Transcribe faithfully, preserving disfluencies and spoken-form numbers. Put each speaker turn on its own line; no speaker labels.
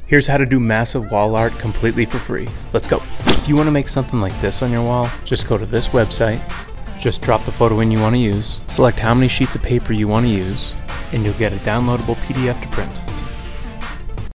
Here's how to do massive wall art completely for free. Let's go. If you want to make something like this on your wall, just go to this website, just drop the photo in you want to use, select how many sheets of paper you want to use, and you'll get a downloadable P D F to print.